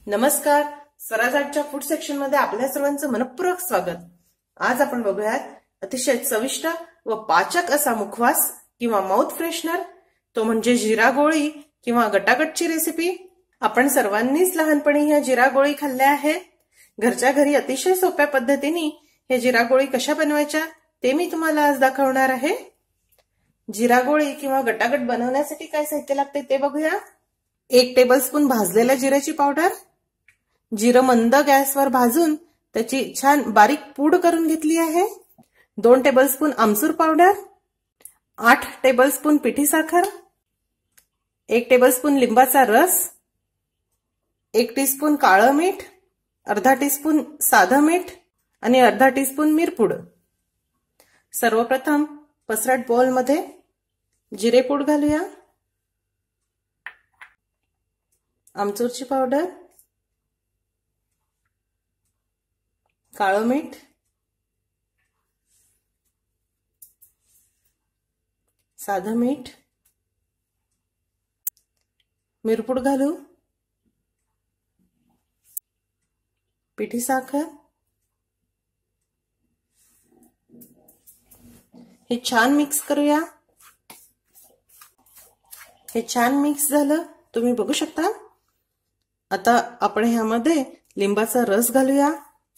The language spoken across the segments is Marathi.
नमस्कार, स्वराजाच्या फूड सेक्शन मध्ये आपल्या सर्वांचं मनपूर्वक स्वागत। आज आपण बघूयात अतिशय चविष्ट व पाचक असा मुखवास किंवा माउथ फ्रेशनर, तो म्हणजे जिरा गोळी किंवा गटागटची रेसिपी। आपण सर्वांनीच लहानपणी ह्या जिरा गोळी खाल्ल्या आहेत। घरच्या घरी अतिशय सोप्या पद्धतीने हे जिरा गोळी कशा बनवायच्या ते मी तुम्हाला आज दाखवणार आहे। जिरा गोळी किंवा गटागट बनवण्यासाठी काय साहित्य लागते ते बघूया। 1 टेबलस्पून भाजलेल्या जिऱ्याची पावडर, जिरं मंद गॅसवर भाजून त्याची छान बारीक पूड करून घेतली आहे। 2 टेबलस्पून आमचूर पावडर, 8 टेबलस्पून पिठी साखर, 1 टेबलस्पून लिंबाचा रस, 1 टीस्पून काळं मीठ, अर्धा टीस्पून साधं मीठ आणि अर्धा टीस्पून मिरपूड। सर्वप्रथम पसरट बाउल मध्ये जिरेपूड घालूया, आमचूरची पावडर, काळं मीठ, साधं मीठ, मिरपूड घालू, पिठी साखर। हे छान मिक्स करूया। हे छान मिक्स झालं, तुम्ही बघू शकता। आता आपण ह्यामध्ये लिंबाचा रस घालूया।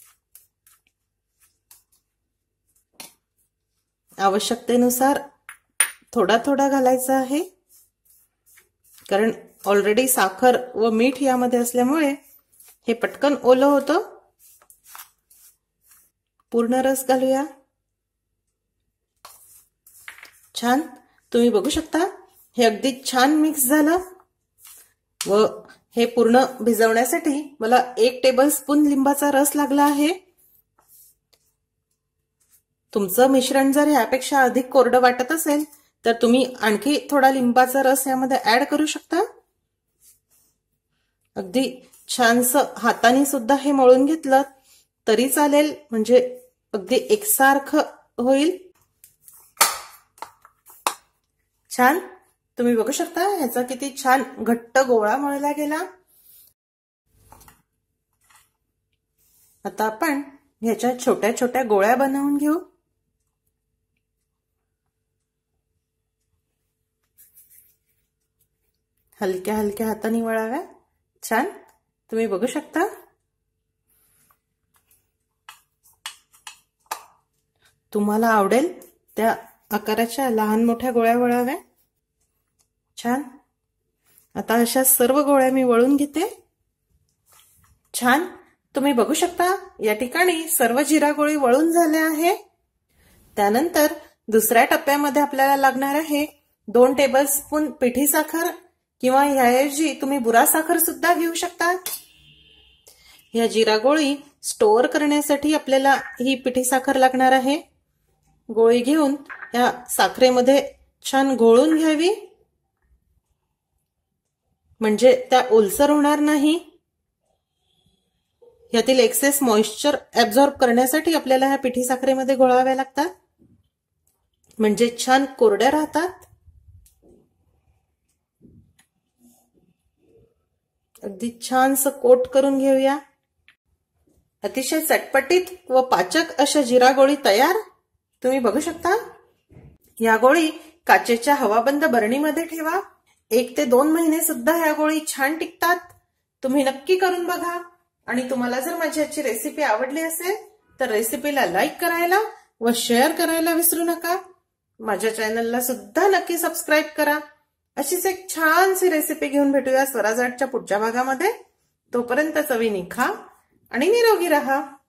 आवश्यकतेनुसार थोडा थोडा घालायचा आहे, कारण ऑलरेडी साखर व मीठ यामध्ये असल्यामुळे हे पटकन ओलं होतं। पूर्ण रस घालूया। छान, तुम्ही बघू शकता हे अगदी छान मिक्स झालं व हे पूर्ण भिजवण्यासाठी मला 1 टेबलस्पून लिंबाचा रस लागला आहे। तुमचं मिश्रण जर यापेक्षा अधिक कोरडं वाटत असेल तर तुम्ही आणखी थोडा लिंबाचा रस यामध्ये ऍड करू शकता। अगदी छानसं हाताने सुद्धा हे मळून घेतलं तरी चालेल, म्हणजे अगदी एकसारखं होईल। छान, तुम्ही बघू शकता ह्याचा किती छान घट्ट गोळा मळला गेला। आता आपण ह्याच्या छोट्या छोट्या गोळ्या बनवून घेऊ। हलक्या हलक्या हाताने वळाव्या। छान, तुम्ही बघू शकता। तुम्हाला आवडेल त्या आकाराच्या लहान मोठ्या गोळ्या वळाव्या। छान, आता अशा सर्व गोळ्या मी वळून घेते। छान, तुम्ही बघू शकता या ठिकाणी सर्व जिरा गोळी वळून झाल्या आहे। त्यानंतर दुसऱ्या टप्प्यामध्ये आपल्याला लागणार आहे 2 टेबलस्पून पिठी साखर, किंवा ह्याऐवजी तुम्ही बुरा साखर सुद्धा घेऊ शकता। ह्या जिरा गोळी स्टोअर करण्यासाठी आपल्याला ही पिठी साखर लागणार आहे। गोळी घेऊन या साखरेमध्ये छान घोळून घ्यावी, म्हणजे त्या ओलसर होणार नाही। यातील एक्सेस मॉइश्चर ऍब्झॉर्ब करण्यासाठी आपल्याला ह्या पिठी साखरेमध्ये घोळाव्या लागतात, म्हणजे छान कोरड्या राहतात। अगदी छानसं कोट करून घेऊया। अतिशय चटपटीत व पाचक अशा जिरा गोळी तयार। तुम्ही बघू शकता। या गोळी काचेच्या हवाबंद बरणीमध्ये ठेवा। 1 ते 2 महिने सुद्धा या गोळी छान टिकतात। तुम्ही नक्की करून बघा। आणि तुम्हाला जर माझी आजची रेसिपी आवडली असेल तर रेसिपीला लाईक करायला व शेअर करायला विसरू नका। माझ्या चॅनलला सुद्धा नक्की सबस्क्राईब करा। अशीच एक छानशी रेसिपी घेऊन भेटूया स्वराजाच्या पुढच्या भागामध्ये। तोपर्यंत चवीने खा आणि निरोगी राहा।